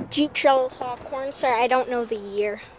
Jeep Shell Hawkhorn, sir. I don't know the year.